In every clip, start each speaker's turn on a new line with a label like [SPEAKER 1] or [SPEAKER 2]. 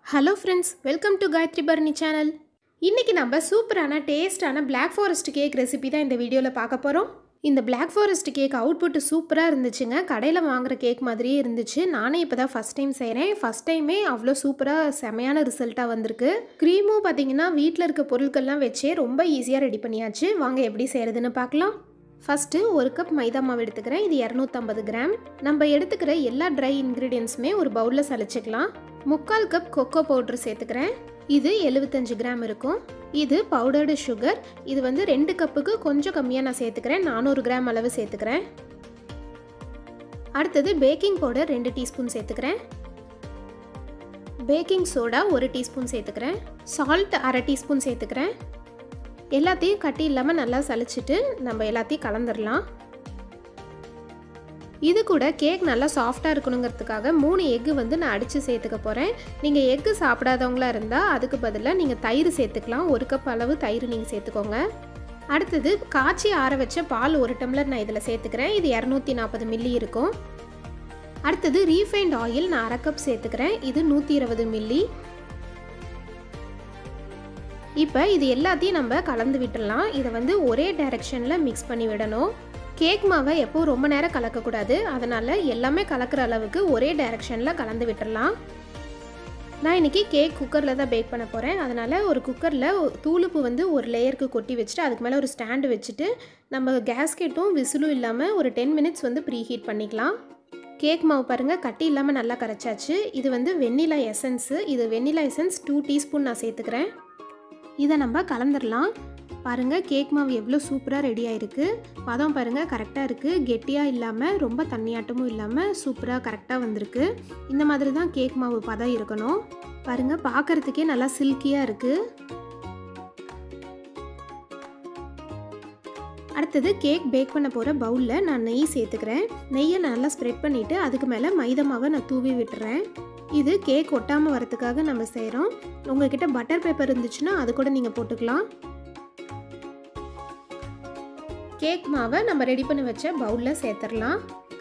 [SPEAKER 1] Hello friends, welcome to Gayathri Bharani channel. இன்றைக்கி நம்ம சூப்பரான டேஸ்டான பிளாக் ஃபாரஸ்ட் கேக் ரெசிபி தான் இந்த வீடியோவில் பார்க்க போகிறோம். இந்த பிளாக் ஃபாரஸ்ட் கேக் அவுட்புட் சூப்பராக இருந்துச்சுங்க. கடையில் வாங்குகிற கேக் மாதிரியே இருந்துச்சு. நானே இப்போ தான் ஃபஸ்ட் டைம் செய்கிறேன். ஃபஸ்ட் டைமே அவ்வளோ சூப்பராக செமையான ரிசல்ட்டாக வந்திருக்கு. க்ரீமும் பார்த்திங்கன்னா வீட்டில் இருக்க பொருட்கள்லாம் வச்சே ரொம்ப ஈஸியாக ரெடி பண்ணியாச்சு. வாங்க எப்படி செய்கிறதுன்னு பார்க்கலாம். ஃபஸ்ட்டு ஒரு கப் மைதா மாவு எடுத்துக்கிறேன். இது 250 கிராம். நம்ம எடுத்துக்கிற எல்லா ட்ரை இன்க்ரீடியன்ஸுமே ஒரு பவுலில் சலிச்சுக்கலாம். 3/4 கப் கொக்கோ பவுட்ரு சேர்த்துக்கிறேன். இது 75 கிராம் இருக்கும். இது பவுடர்டு சுகர். இது 2 கப்புக்கு கொஞ்சம் கம்மியாக நான் சேர்த்துக்கிறேன். 400 கிராம் அளவு சேர்த்துக்கிறேன். அடுத்தது பேக்கிங் பவுடர் 2 டீஸ்பூன் சேர்த்துக்கிறேன். பேக்கிங் சோடா 1 டீஸ்பூன் சேர்த்துக்கிறேன். சால்ட் 1/2 டீஸ்பூன் சேர்த்துக்கிறேன். எல்லாத்தையும் கட்டி இல்லாமல் நல்லா சலிச்சிட்டு நம்ம எல்லாத்தையும் கலந்துடலாம். இது கூட கேக் நல்லா சாஃப்டாக இருக்கணுங்கிறதுக்காக 3 எக்கு நான் அடித்து சேர்த்துக்க போகிறேன். நீங்கள் எக்கு சாப்பிடாதவங்களா இருந்தால் அதுக்கு பதிலாக நீங்கள் தயிர் சேர்த்துக்கலாம். 1 கப் அளவு தயிர் நீங்கள் சேர்த்துக்கோங்க. அடுத்தது காய்ச்சி ஆற வச்ச பால் 1 டம்ளர் நான் இதில் சேர்த்துக்கிறேன். இது 240 மில்லி இருக்கும். அடுத்தது ரீஃபைண்ட் ஆயில் நான் 1/2 கப் சேர்த்துக்கிறேன். இது 120 மில்லி. இப்போ இது எல்லாத்தையும் நம்ம கலந்து விட்டுடலாம். இதை ஒரே டைரெக்ஷனில் மிக்ஸ் பண்ணி விடணும். கேக் மாவை எப்போவும் ரொம்ப நேரம் கலக்கக்கூடாது. அதனால் எல்லாமே கலக்கிற அளவுக்கு ஒரே டைரெக்ஷனில் கலந்து விட்டுடலாம். நான் இன்றைக்கி கேக் குக்கரில் தான் பேக் பண்ண போகிறேன். அதனால் ஒரு குக்கரில் தூளுப்பு ஒரு லேயருக்கு கொட்டி வச்சுட்டு அதுக்கு மேலே ஒரு ஸ்டாண்டு வச்சுட்டு நம்ம கேஸ்கெட்டும் விசிலும் இல்லாமல் ஒரு 10 மினிட்ஸ் ப்ரீ ஹீட் பண்ணிக்கலாம். கேக் மாவு பாருங்கள், கட்டி இல்லாமல் நல்லா கரைச்சாச்சு. இது வெண்ணிலா எசன்ஸு. இது வெண்ணிலா எசன்ஸ் 2 டீஸ்பூன் நான் சேர்த்துக்கிறேன். இதை நம்ம கலந்துடலாம். பாருங்கள், கேக் மாவு எவ்வளோ சூப்பராக ரெடி ஆகிருக்கு. பதம் பாருங்கள், கரெக்டாக இருக்குது. கெட்டியாக இல்லாமல் ரொம்ப தண்ணியாட்டமும் இல்லாமல் சூப்பராக கரெக்டாக வந்திருக்கு. இந்த மாதிரி தான் கேக் மாவு பதம் இருக்கணும். பாருங்கள், பார்க்குறதுக்கே நல்லா சில்கியாக இருக்குது. அடுத்தது கேக் பேக் பண்ண போகிற பவுலில் நான் நெய் சேர்த்துக்கிறேன். நெய்யை நல்லா ஸ்ப்ரெட் பண்ணிவிட்டு அதுக்கு மேலே மைதா மாவை நான் தூவி விட்டுறேன். இது கேக் ஒட்டாமல் வரதுக்காக நம்ம செய்கிறோம். உங்கள்கிட்ட பட்டர் பேப்பர் இருந்துச்சுன்னா அது கூட நீங்கள் போட்டுக்கலாம். கேக் மாவை நம்ம ரெடி பண்ணி வச்ச பவுலில் சேர்த்துடலாம்.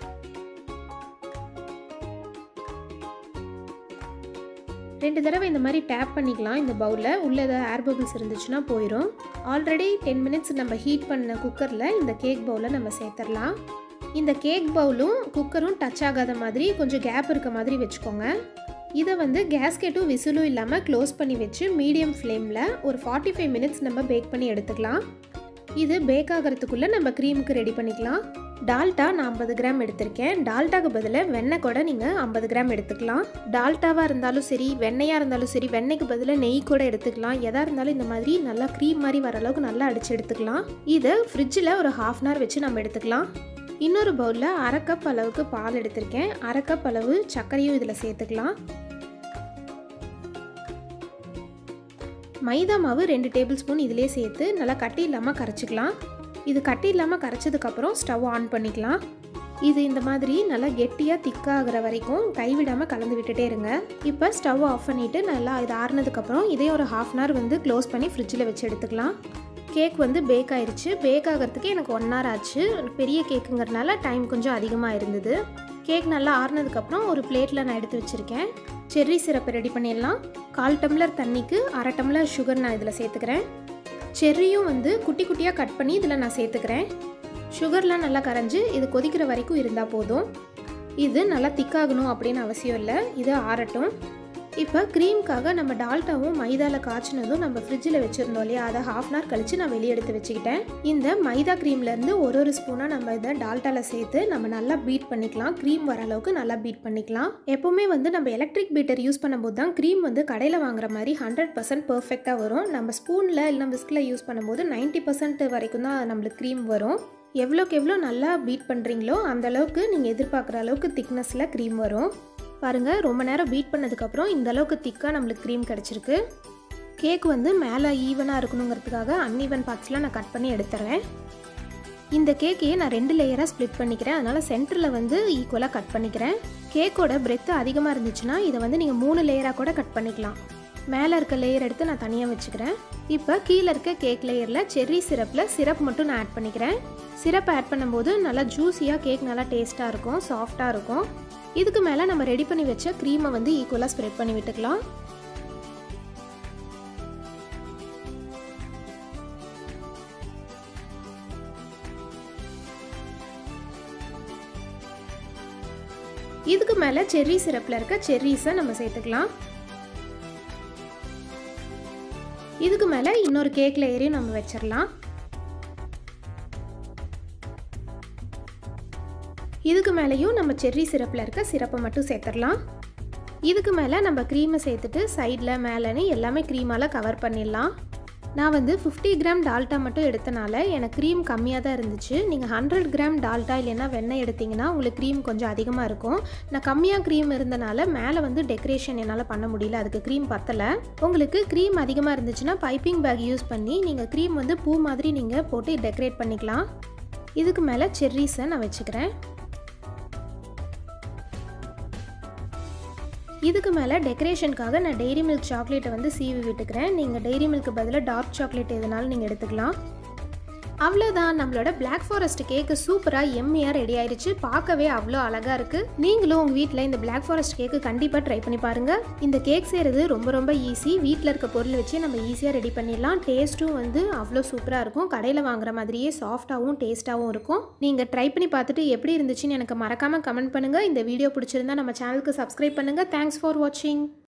[SPEAKER 1] ரெண்டு தடவை இந்த மாதிரி டேப் பண்ணிக்கலாம். இந்த பவுலில் உள்ள ஏதாவது ஏர் பபிள்ஸ் இருந்துச்சுன்னா போயிடும். ஆல்ரெடி 10 மினிட்ஸ் நம்ம ஹீட் பண்ண குக்கரில் இந்த கேக் பவுலை நம்ம சேர்த்துடலாம். இந்த கேக் பவுலும் குக்கரும் டச் ஆகாத மாதிரி கொஞ்சம் கேப் இருக்க மாதிரி வச்சுக்கோங்க. இதை கேஸ்கெட்டும் விசிலும் இல்லாமல் க்ளோஸ் பண்ணி வச்சு மீடியம் ஃப்ளேமில் ஒரு 45 மினிட்ஸ் நம்ம பேக் பண்ணி எடுத்துக்கலாம். இது பேக் ஆகிறதுக்குள்ளே நம்ம க்ரீமுக்கு ரெடி பண்ணிக்கலாம். டால்டா நான் 50 கிராம் எடுத்திருக்கேன். டால்டாக்கு பதிலாக வெண்ணெய் கூட நீங்கள் 50 கிராம் எடுத்துக்கலாம். டால்டாவாக இருந்தாலும் சரி, வெண்ணெயாக இருந்தாலும் சரி, வெண்ணெய்க்கு பதிலாக நெய் கூட எடுத்துக்கலாம். எதாக இருந்தாலும் இந்த மாதிரி நல்லா க்ரீம் மாதிரி வர அளவுக்கு நல்லா அடித்து எடுத்துக்கலாம். இதை ஃப்ரிட்ஜில் ஒரு 1/2 hour வச்சு நம்ம எடுத்துக்கலாம். இன்னொரு பவுலில் 1/2 கப் அளவுக்கு பால் எடுத்திருக்கேன். 1/2 கப் அளவு சர்க்கரையும் இதில் சேர்த்துக்கலாம். மைதா மாவு 2 டேபிள் ஸ்பூன் இதிலே சேர்த்து நல்லா கட்டி இல்லாமல் கரைச்சிக்கலாம். இது கட்டி இல்லாமல் கரைச்சதுக்கப்புறம் ஸ்டவ் ஆன் பண்ணிக்கலாம். இது இந்த மாதிரி நல்லா கெட்டியாக திக்காகிற வரைக்கும் கைவிடாமல் கலந்து விட்டுட்டே இருங்க. இப்போ ஸ்டவ் ஆஃப் பண்ணிவிட்டு நல்லா இது ஆறுனதுக்கப்புறம் இதே ஒரு 1/2 hour க்ளோஸ் பண்ணி ஃப்ரிட்ஜில் வச்சு எடுத்துக்கலாம். கேக் பேக் ஆயிடுச்சு. பேக் ஆகிறதுக்கு எனக்கு 1 hour ஆச்சு. பெரிய கேக்குங்கிறதுனால டைம் கொஞ்சம் அதிகமாக இருந்தது. கேக் நல்லா ஆறுனதுக்கப்புறம் ஒரு பிளேட்டில் நான் எடுத்து வச்சுருக்கேன். செர்ரி சிரப்பை ரெடி பண்ணிடலாம். 1/4 டம்ளர் தண்ணிக்கு 1/2 டம்ளர் சுகர் நான் இதில் சேர்த்துக்கிறேன். செர்ரியும் குட்டி குட்டியாக கட் பண்ணி இதில் நான் சேர்த்துக்கிறேன். சுகர்லாம் நல்லா கரைஞ்சி இது கொதிக்கிற வரைக்கும் இருந்தால் போதும். இது நல்லா திக்காகணும் அப்படின்னு அவசியம் இல்லை. இது ஆறட்டும். இப்போ க்ரீமுக்காக நம்ம டால்டாவும் மைதாவில் காய்ச்சினதும் நம்ம ஃப்ரிட்ஜில் வச்சுருந்தோம் இல்லையா, அதை 1/2 hour கழித்து நான் வெளியே எடுத்து வச்சுக்கிட்டேன். இந்த மைதா க்ரீம்லேருந்து ஒரு ஸ்பூனாக நம்ம இதை டால்டாவில் சேர்த்து நம்ம நல்லா பீட் பண்ணிக்கலாம். க்ரீம் வர அளவுக்கு நல்லா பீட் பண்ணிக்கலாம். எப்போவுமே நம்ம எலக்ட்ரிக் பீட்டர் யூஸ் பண்ணும்போது தான் க்ரீம் கடையில் வாங்குற மாதிரி 100% பர்ஃபெக்டாக வரும். நம்ம ஸ்பூனில் இல்லை விஸ்கில் யூஸ் பண்ணும்போது 90% வரைக்கும் தான் நம்மளுக்கு க்ரீம் வரும். எவ்வளோக்கு எவ்வளோ நல்லா பீட் பண்ணுறீங்களோ அந்தளவுக்கு நீங்கள் எதிர்பார்க்குற அளவுக்கு திக்னஸில் க்ரீம் வரும். பாருங்கள், ரொம்ப நேரம் பீட் பண்ணதுக்கப்புறம் இந்த அளவுக்கு திக்காக நம்மளுக்கு க்ரீம் கிடச்சிருக்கு. கேக் மேலே ஈவனாக இருக்கணுங்கிறதுக்காக அன்ஈவன் பார்ட்ஸ்லாம் நான் கட் பண்ணி எடுத்துறேன். இந்த கேக்கையே நான் 2 லேயராக ஸ்ப்ளிட் பண்ணிக்கிறேன். அதனால் சென்டரில் ஈக்குவலாக கட் பண்ணிக்கிறேன். கேக்கோட பிரெத்து அதிகமாக இருந்துச்சுன்னா இதை நீங்கள் 3 லேயராக கூட கட் பண்ணிக்கலாம். மேலே இருக்க லேயர் எடுத்து நான் தனியாக வச்சுக்கிறேன். இப்போ கீழே இருக்க கேக் லேயரில் செர்ரி சிரப்பில் சிரப் மட்டும் நான் ஆட் பண்ணிக்கிறேன். சிரப் ஆட் பண்ணும்போது நல்லா ஜூஸியாக கேக் நல்லா டேஸ்ட்டாக இருக்கும், சாஃப்டாக இருக்கும். இதுக்கு மேலே நம்ம ரெடி பண்ணி வச்ச க்ரீமை ஈக்குவலாக ஸ்ப்ரெட் பண்ணி விட்டுக்கலாம். இதுக்கு மேலே செர்ரி சிரப்பில் இருக்க செர்ரிஸை நம்ம சேர்த்துக்கலாம். இதுக்கு மேலே இன்னொரு கேக் லேயரையும் நம்ம வச்சிடலாம். இதுக்கு மேலேயும் நம்ம செர்ரி சிரப்பில் இருக்க சிரப்பை மட்டும் சேர்த்துடலாம். இதுக்கு மேலே நம்ம க்ரீமை சேர்த்துட்டு சைடில் மேலேன்னு எல்லாமே க்ரீமால் கவர் பண்ணிடலாம். நான் வந்து 50 கிராம் டால்டா மட்டும் எடுத்தனால எனக்கு க்ரீம் கம்மியாக தான் இருந்துச்சு. நீங்கள் 100 கிராம் டால்டா இல்லைன்னா வெண்ணெய் எடுத்திங்கன்னா உங்களுக்கு க்ரீம் கொஞ்சம் அதிகமாக இருக்கும். நான் கம்மியாக க்ரீம் இருந்தனால மேலே வந்து டெக்கரேஷன் என்னால் பண்ண முடியல, அதுக்கு க்ரீம் பத்தலை. உங்களுக்கு க்ரீம் அதிகமாக இருந்துச்சுன்னா பைப்பிங் பேக் யூஸ் பண்ணி நீங்கள் க்ரீம் வந்து பூ மாதிரி நீங்கள் போட்டு டெக்கரேட் பண்ணிக்கலாம். இதுக்கு மேலே செர்ரிஸை நான் வச்சுக்கிறேன். இதுக்கு மேலே டெக்கரேஷனுக்காக நான் டெய்ரி மில்க் சாக்லேட்டை வந்து சீவி விட்டுக்கிறேன். நீங்கள் டெய்ரி மில்க்கு பதிலாக டார்க் சாக்லேட் எதுனாலும் நீங்கள் எடுத்துக்கலாம். அவ்வளோதான், நம்மளோட பிளாக் ஃபாரஸ்ட் கேக்கு சூப்பராக எம்மியாக ரெடி ஆயிடுச்சு. பார்க்கவே அவ்வளோ அழகாக இருக்குது. நீங்களும் உங்கள் வீட்டில் இந்த பிளாக் ஃபாரஸ்ட் கேக்கு கண்டிப்பாக ட்ரை பண்ணி பாருங்கள். இந்த கேக் செய்கிறது ரொம்ப ரொம்ப ஈஸி. வீட்டில் இருக்க பொருள் வச்சு நம்ம ஈஸியாக ரெடி பண்ணிடலாம். டேஸ்ட்டும் வந்து அவ்வளோ சூப்பராக இருக்கும். கடையில் வாங்குற மாதிரியே சாஃப்டாகவும் டேஸ்ட்டாகவும் இருக்கும். நீங்கள் ட்ரை பண்ணி பார்த்துட்டு எப்படி இருந்துச்சுன்னு எனக்கு மறக்காமல் கமெண்ட் பண்ணுங்கள். இந்த வீடியோ பிடிச்சிருந்தா நம்ம சேனலுக்கு சப்ஸ்கிரைப் பண்ணுங்கள். தேங்க்ஸ் ஃபார் வாட்சிங்.